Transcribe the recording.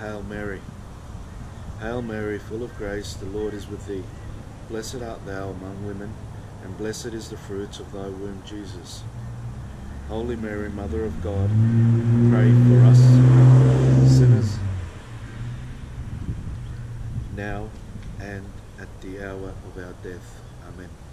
Hail Mary. Hail Mary, full of grace, the Lord is with thee. Blessed art thou among women, and blessed is the fruit of thy womb, Jesus. Holy Mary, Mother of God, pray for us sinners, now and at the hour of our death. Amen.